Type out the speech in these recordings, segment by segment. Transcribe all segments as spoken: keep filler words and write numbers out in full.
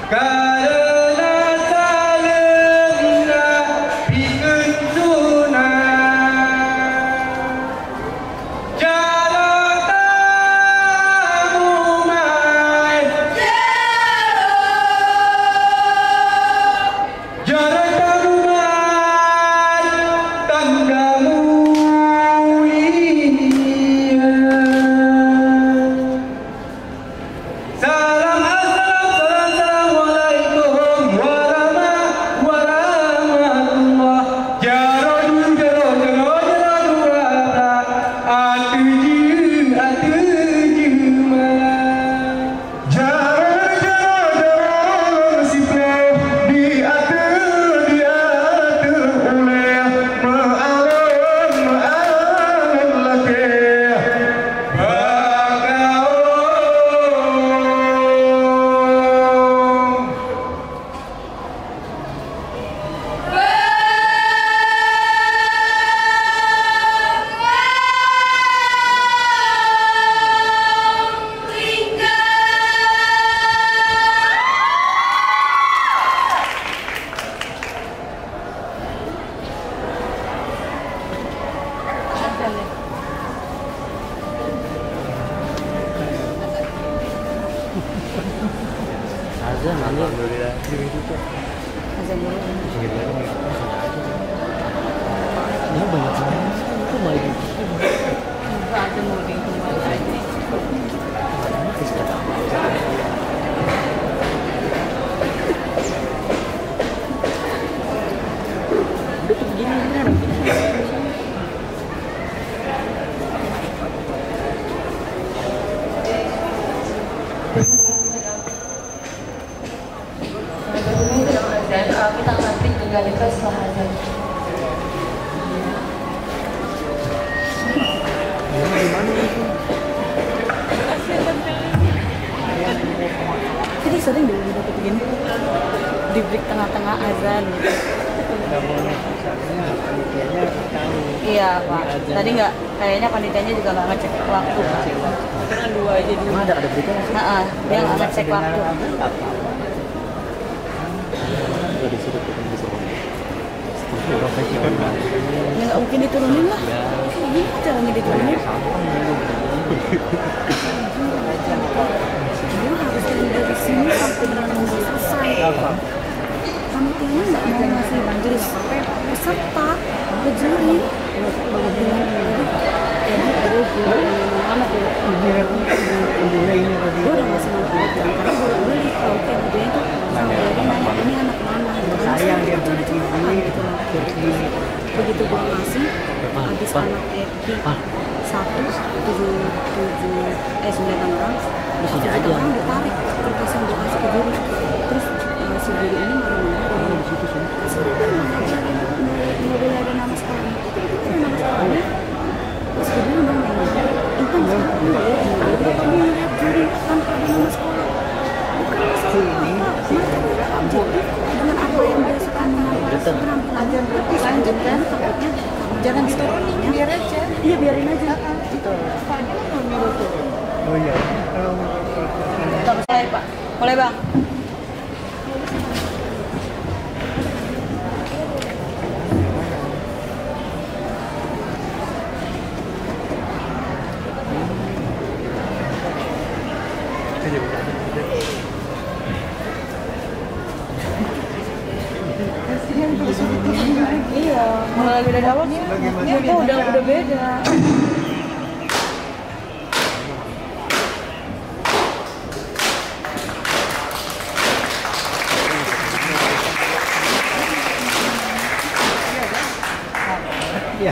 Azan nanti alhamdulillah azan dulu ini banyak banget itu balik azan mau di rumah aja udah tuh begini beneran dan uh, kita nanti tinggal itu setelah azan. Jadi sering dulu dapat begini di break tengah-tengah azan gitu. Nggak boleh, soalnya panitianya tahu. Iya pak. Tadi nggak, kayaknya panitianya juga nggak ngecek waktu. Karena dua aja dulu. Emang ada ada berita nggak sih? Nah, dia nggak ngecek waktu. Nggak disuruh kita disuruh. Profesional. Ya nggak mungkin diturunin lah. Ini caranya diturunin. Dia harus dari sini sampai dengan selesai. Panitianya nggak mau ngasih majelis peserta ke juri. Jadi terus mana tuh? Gue udah ngasih nama karena gue beli kalau kayak dia itu jadi nanya ini anak mana? Sayang dia beli gitu. Begitu gue ngasih, habis anak Eki satu tujuh tujuh eh sembilan orang, tujuh orang ditarik kertas yang gue kasih ke juri. Terus si juri ini marah-marah di situ sih. Siapa yang ngajarin nggak boleh ada nama sekolah? Itu itu kan nama sekolahnya. Terus gue bilang dong, Intan sekarang nggak boleh nggak kamu ngeliat juri tanpa ada nama sekolah. Bukan masalah apa, jadi dengan apa yang dia suka mengambil penampilan lanjutkan takutnya jangan diturunin biar aja. Iya biarin aja. Gitu. Pagi mau nyuruh turun. Oh iya. Kalau mulai pak, mulai bang. Iya, mulai beda awal nih. Itu udah udah beda. iya.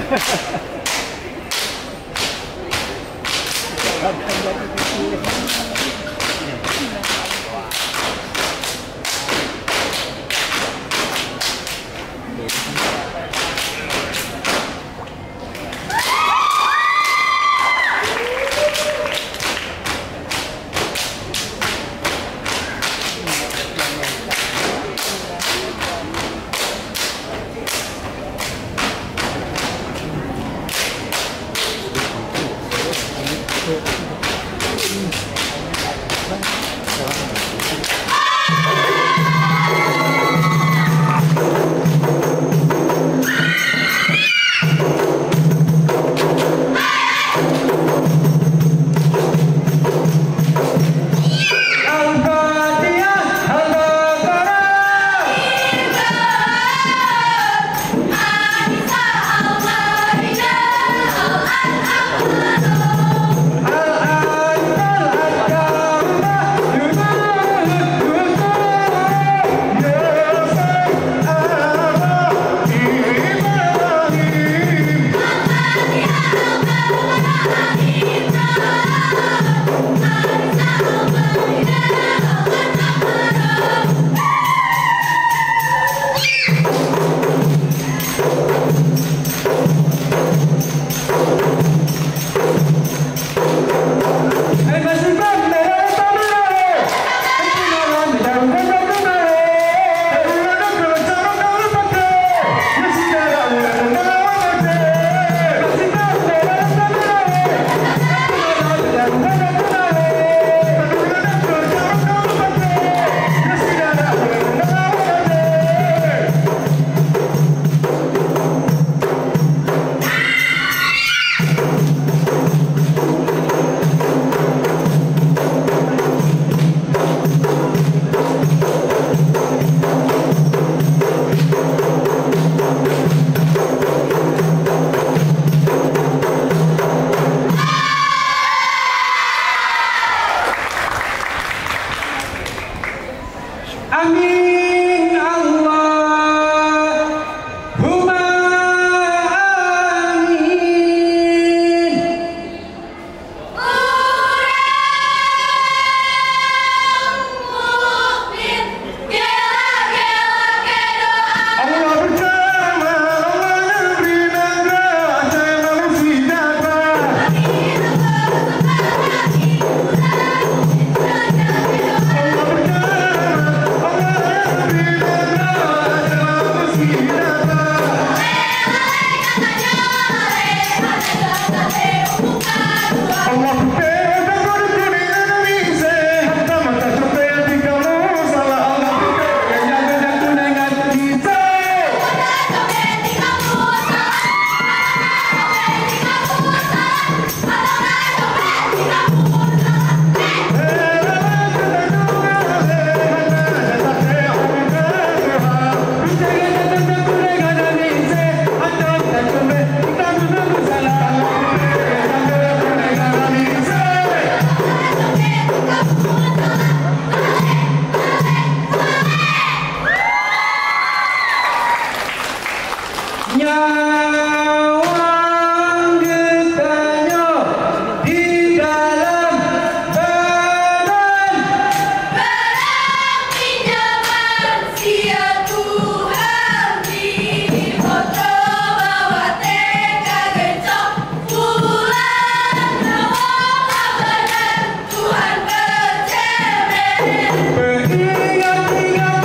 Amin Allahumma amin. Allah bersama, Allah beri negara, jangan siapa. Nyawang getahnya di dalam badan, Barang pinjaman sia Tuhan di foto bawa teka gencok bulan nawang badan Tuhan bercemen. beringat-ingat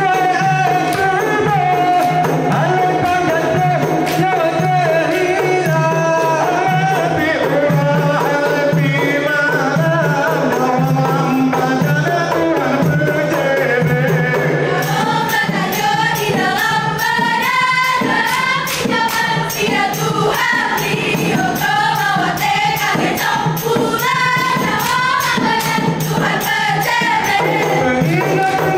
Katanya di dalam badan barang pinjaman sia Tuhan di foto bawa teka gencok bulan nawang badan Tuhan bercemen.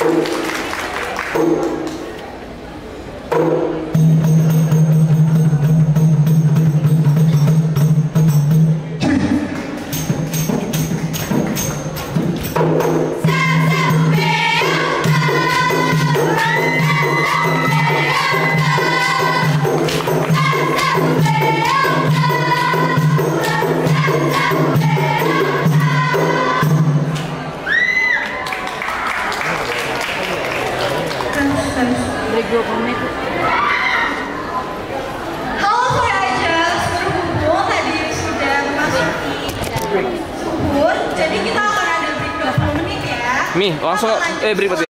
Break dua menit. Halo sore aja, seluruh kumpul tadi sudah memasuki subuh. Jadi kita akan ada break dua puluh menit ya. Mi, langsung eh break